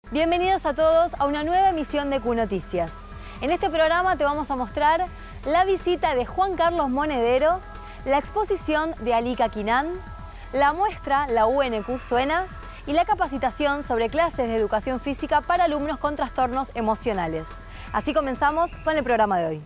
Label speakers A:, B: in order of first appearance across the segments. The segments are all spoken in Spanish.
A: Bienvenidos a todos a una nueva emisión de Q Noticias. En este programa te vamos a mostrar la visita de Juan Carlos Monedero, la exposición de Alika Kinan, la muestra La UNQ Suena y la capacitación sobre clases de educación física para alumnos con trastornos emocionales. Así comenzamos con el programa de hoy.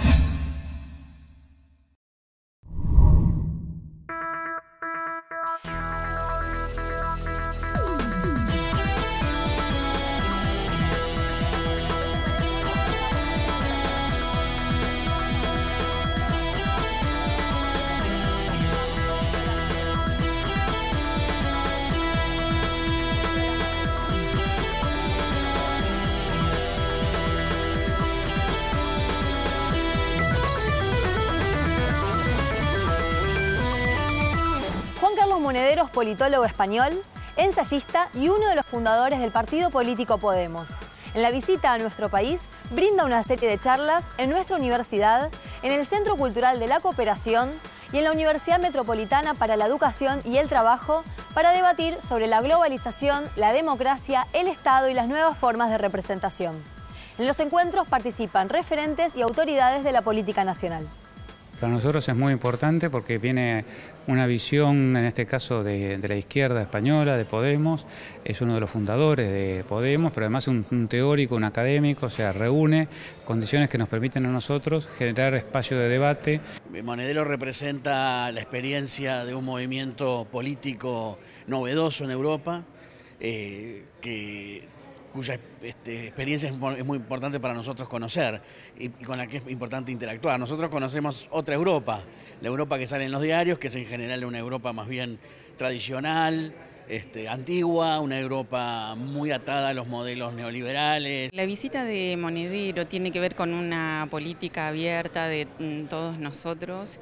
A: Monedero es politólogo español, ensayista y uno de los fundadores del partido político Podemos. En la visita a nuestro país, brinda una serie de charlas en nuestra universidad, en el Centro Cultural de la Cooperación y en la Universidad Metropolitana para la Educación y el Trabajo para debatir sobre la globalización, la democracia, el Estado y las nuevas formas de representación. En los encuentros participan referentes y autoridades de la política nacional.
B: Para nosotros es muy importante porque viene una visión, en este caso de la izquierda española, de Podemos, es uno de los fundadores de Podemos, pero además un teórico, un académico, o sea, reúne condiciones que nos permiten a nosotros generar espacio de debate.
C: Monedero representa la experiencia de un movimiento político novedoso en Europa, cuya experiencia es muy importante para nosotros conocer y con la que es importante interactuar. Nosotros conocemos otra Europa, la Europa que sale en los diarios, que es en general una Europa más bien tradicional, antigua, una Europa muy atada a los modelos neoliberales.
D: La visita de Monedero tiene que ver con una política abierta de todos nosotros.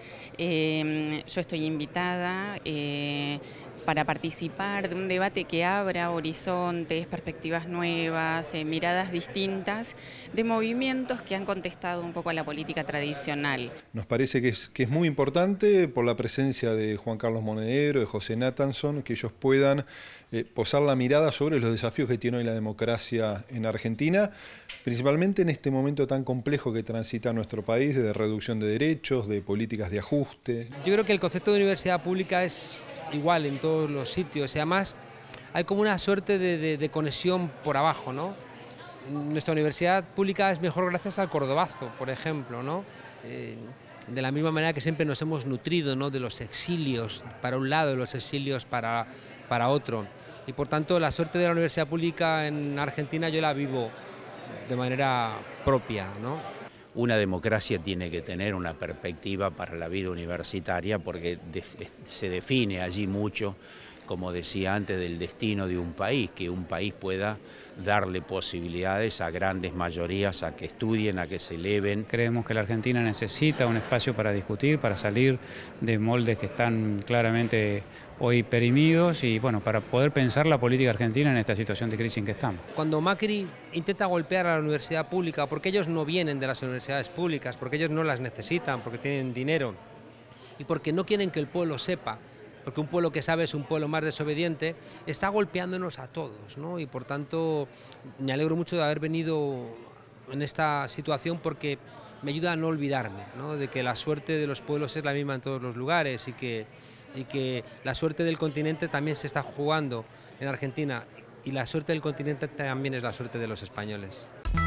D: Yo estoy invitada para participar de un debate que abra horizontes, perspectivas nuevas, miradas distintas de movimientos que han contestado un poco a la política tradicional.
E: Nos parece que es muy importante por la presencia de Juan Carlos Monedero, de José Nathanson, que ellos puedan posar la mirada sobre los desafíos que tiene hoy la democracia en Argentina, principalmente en este momento tan complejo que transita nuestro país, de reducción de derechos, de políticas de ajuste.
F: Yo creo que el concepto de universidad pública es igual en todos los sitios y además hay como una suerte de conexión por abajo, ¿no? Nuestra universidad pública es mejor gracias al cordobazo, por ejemplo, ¿no? De la misma manera que siempre nos hemos nutrido, ¿no?, de los exilios para un lado y los exilios para otro. Y por tanto la suerte de la universidad pública en Argentina yo la vivo de manera propia, ¿no?
G: Una democracia tiene que tener una perspectiva para la vida universitaria porque se define allí mucho, como decía antes, del destino de un país, que un país pueda darle posibilidades a grandes mayorías a que estudien, a que se eleven.
B: Creemos que la Argentina necesita un espacio para discutir, para salir de moldes que están claramente hoy perimidos y bueno, para poder pensar la política argentina en esta situación de crisis en que estamos.
F: Cuando Macri intenta golpear a la universidad pública, porque ellos no vienen de las universidades públicas, porque ellos no las necesitan, porque tienen dinero y porque no quieren que el pueblo sepa, porque un pueblo que sabe es un pueblo más desobediente, está golpeándonos a todos, ¿no? Y por tanto me alegro mucho de haber venido en esta situación porque me ayuda a no olvidarme, ¿no?, de que la suerte de los pueblos es la misma en todos los lugares y que la suerte del continente también se está jugando en Argentina y la suerte del continente también es la suerte de los españoles.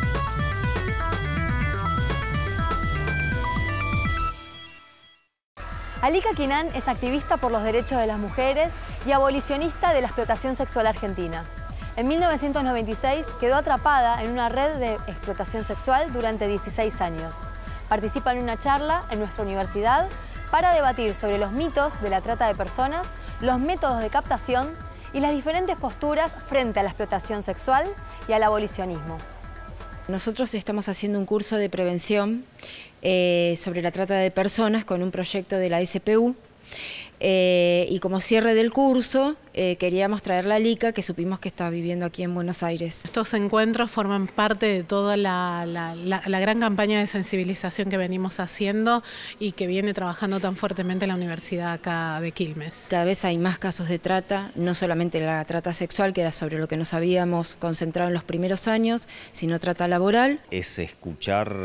A: Alika Kinan es activista por los derechos de las mujeres y abolicionista de la explotación sexual argentina. En 1996 quedó atrapada en una red de explotación sexual durante 16 años. Participa en una charla en nuestra universidad para debatir sobre los mitos de la trata de personas, los métodos de captación y las diferentes posturas frente a la explotación sexual y al abolicionismo.
H: Nosotros estamos haciendo un curso de prevención sobre la trata de personas con un proyecto de la SPU. Y como cierre del curso, queríamos traer la Lica, que supimos que está viviendo aquí en Buenos Aires.
I: Estos encuentros forman parte de toda la gran campaña de sensibilización que venimos haciendo y que viene trabajando tan fuertemente la Universidad acá de Quilmes.
H: Cada vez hay más casos de trata, no solamente la trata sexual, que era sobre lo que nos habíamos concentrado en los primeros años, sino trata laboral.
J: Es escuchar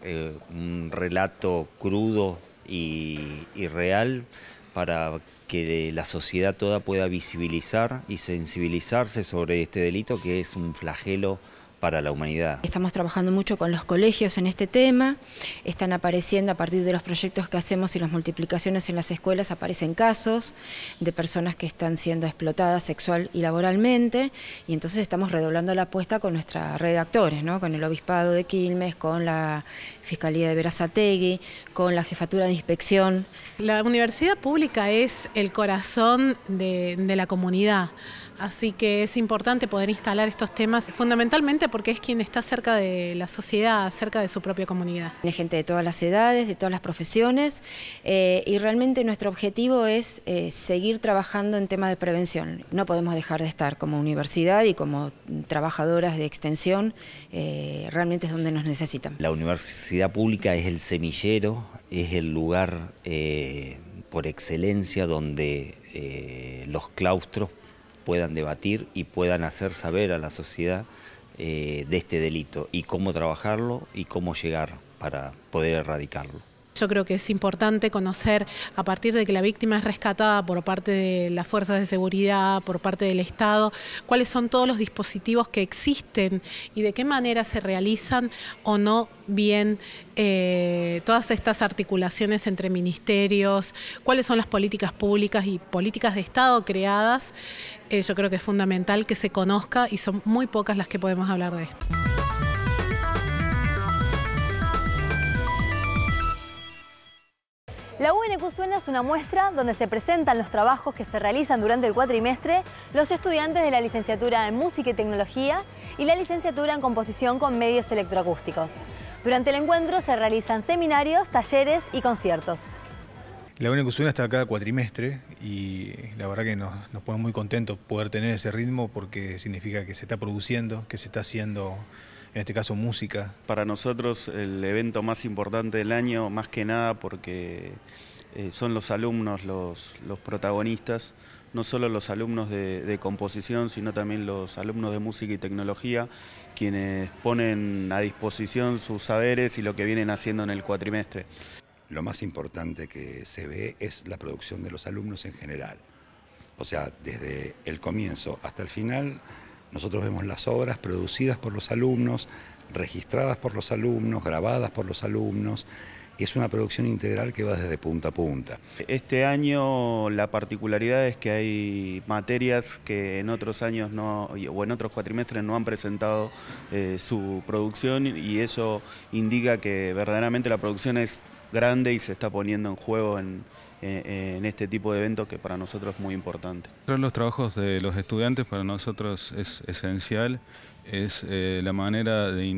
J: un relato crudo y real para que la sociedad toda pueda visibilizar y sensibilizarse sobre este delito, que es un flagelo para la humanidad.
H: Estamos trabajando mucho con los colegios en este tema, están apareciendo a partir de los proyectos que hacemos y las multiplicaciones en las escuelas, aparecen casos de personas que están siendo explotadas sexual y laboralmente, y entonces estamos redoblando la apuesta con nuestra red de actores, ¿no? Con el Obispado de Quilmes, con la Fiscalía de Berazategui, con la Jefatura de Inspección.
I: La universidad pública es el corazón de la comunidad. Así que es importante poder instalar estos temas, fundamentalmente porque es quien está cerca de la sociedad, cerca de su propia comunidad.
H: Hay gente de todas las edades, de todas las profesiones, y realmente nuestro objetivo es seguir trabajando en temas de prevención. No podemos dejar de estar como universidad y como trabajadoras de extensión, realmente es donde nos necesitan.
J: La universidad pública es el semillero, es el lugar por excelencia donde los claustros puedan debatir y puedan hacer saber a la sociedad de este delito y cómo trabajarlo y cómo llegar para poder erradicarlo.
I: Yo creo que es importante conocer, a partir de que la víctima es rescatada por parte de las fuerzas de seguridad, por parte del Estado, cuáles son todos los dispositivos que existen y de qué manera se realizan o no bien todas estas articulaciones entre ministerios, cuáles son las políticas públicas y políticas de Estado creadas. Yo creo que es fundamental que se conozca y son muy pocas las que podemos hablar de esto.
A: La UNQ Suena es una muestra donde se presentan los trabajos que se realizan durante el cuatrimestre los estudiantes de la licenciatura en Música y Tecnología y la licenciatura en Composición con Medios Electroacústicos. Durante el encuentro se realizan seminarios, talleres y conciertos.
E: La UNQ Suena está cada cuatrimestre y la verdad que nos pone muy contentos poder tener ese ritmo porque significa que se está produciendo, que se está haciendo, en este caso, música.
K: Para nosotros el evento más importante del año, más que nada porque son los alumnos los protagonistas, no solo los alumnos de composición, sino también los alumnos de música y tecnología, quienes ponen a disposición sus saberes y lo que vienen haciendo en el cuatrimestre.
L: Lo más importante que se ve es la producción de los alumnos en general. O sea, desde el comienzo hasta el final, nosotros vemos las obras producidas por los alumnos, registradas por los alumnos, grabadas por los alumnos. Es una producción integral que va desde punta a punta.
K: Este año la particularidad es que hay materias que en otros años o en otros cuatrimestres no han presentado su producción, y eso indica que verdaderamente la producción es grande y se está poniendo en juego en este tipo de eventos que para nosotros es muy importante.
M: Los trabajos de los estudiantes para nosotros es esencial, es la manera de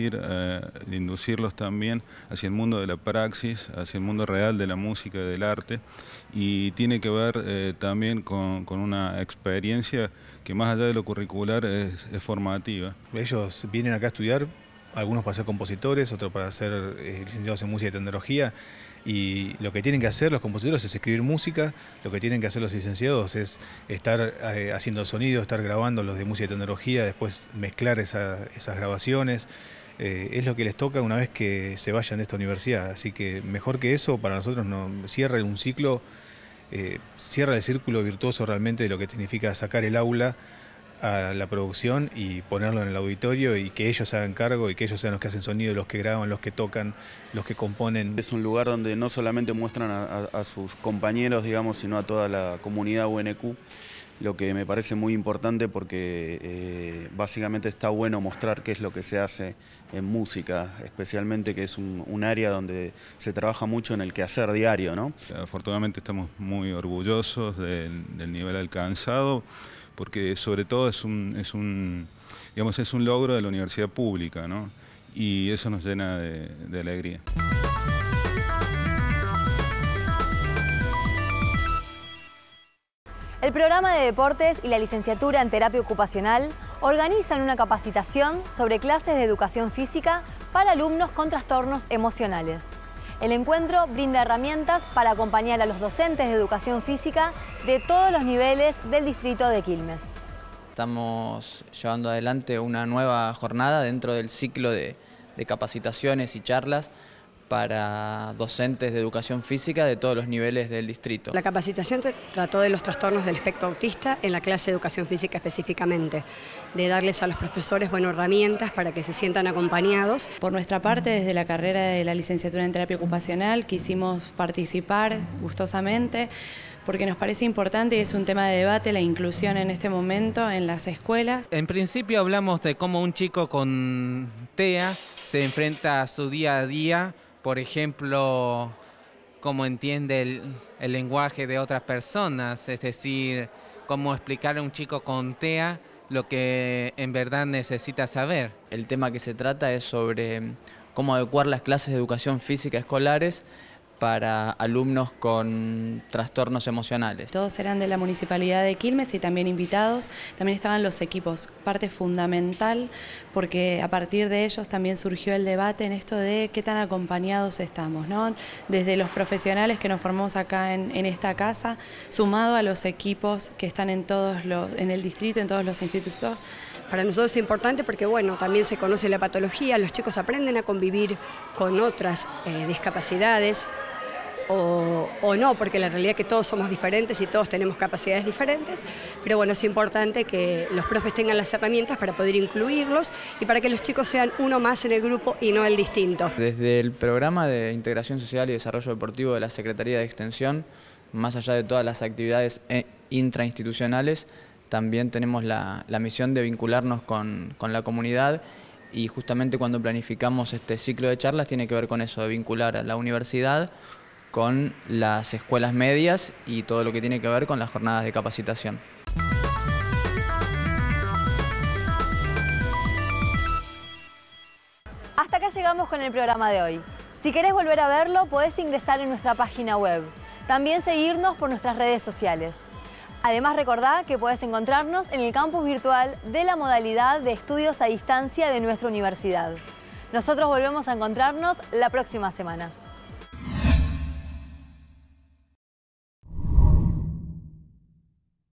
M: inducirlos también hacia el mundo de la praxis, hacia el mundo real de la música y del arte, y tiene que ver también con una experiencia que más allá de lo curricular es formativa.
E: Ellos vienen acá a estudiar, algunos para ser compositores, otros para ser licenciados en música y tecnología, y lo que tienen que hacer los compositores es escribir música, lo que tienen que hacer los licenciados es estar haciendo sonido, estar grabando los de música y tecnología, después mezclar esas grabaciones. Es lo que les toca una vez que se vayan de esta universidad, así que mejor que eso para nosotros cierra un ciclo, cierra el círculo virtuoso realmente de lo que significa sacar el aula a la producción y ponerlo en el auditorio y que ellos se hagan cargo y que ellos sean los que hacen sonido, los que graban, los que tocan, los que componen.
K: Es un lugar donde no solamente muestran a sus compañeros, digamos, sino a toda la comunidad UNQ, lo que me parece muy importante porque básicamente está bueno mostrar qué es lo que se hace en música, especialmente que es un área donde se trabaja mucho en el quehacer diario, ¿no?
M: Afortunadamente estamos muy orgullosos del nivel alcanzado, porque sobre todo es un logro de la universidad pública, ¿no? Y eso nos llena de alegría.
A: El programa de deportes y la licenciatura en terapia ocupacional organizan una capacitación sobre clases de educación física para alumnos con trastornos emocionales. El encuentro brinda herramientas para acompañar a los docentes de educación física de todos los niveles del distrito de Quilmes.
N: Estamos llevando adelante una nueva jornada dentro del ciclo de capacitaciones y charlas para docentes de educación física de todos los niveles del distrito.
O: La capacitación trató de los trastornos del espectro autista en la clase de educación física específicamente, de darles a los profesores herramientas para que se sientan acompañados.
P: Por nuestra parte, desde la carrera de la licenciatura en terapia ocupacional, quisimos participar gustosamente porque nos parece importante y es un tema de debate la inclusión en este momento en las escuelas.
F: En principio hablamos de cómo un chico con TEA se enfrenta a su día a día, por ejemplo, cómo entiende el lenguaje de otras personas, es decir, cómo explicar a un chico con TEA lo que en verdad necesita saber.
N: El tema que se trata es sobre cómo adecuar las clases de educación física escolares para alumnos con trastornos emocionales.
P: Todos eran de la Municipalidad de Quilmes y también invitados. También estaban los equipos, parte fundamental, porque a partir de ellos también surgió el debate en esto de qué tan acompañados estamos, ¿no? Desde los profesionales que nos formamos acá en esta casa, sumado a los equipos que están en el distrito, en todos los institutos.
O: Para nosotros es importante porque, bueno, también se conoce la patología, los chicos aprenden a convivir con otras discapacidades, o no, porque la realidad es que todos somos diferentes y todos tenemos capacidades diferentes, pero bueno, es importante que los profes tengan las herramientas para poder incluirlos y para que los chicos sean uno más en el grupo y no el distinto.
N: Desde el programa de Integración Social y Desarrollo Deportivo de la Secretaría de Extensión, más allá de todas las actividades intrainstitucionales, también tenemos la misión de vincularnos con la comunidad y justamente cuando planificamos este ciclo de charlas tiene que ver con eso, de vincular a la universidad con las escuelas medias y todo lo que tiene que ver con las jornadas de capacitación.
A: Hasta acá llegamos con el programa de hoy. Si querés volver a verlo, podés ingresar en nuestra página web. También seguirnos por nuestras redes sociales. Además, recordá que podés encontrarnos en el campus virtual de la modalidad de estudios a distancia de nuestra universidad. Nosotros volvemos a encontrarnos la próxima semana.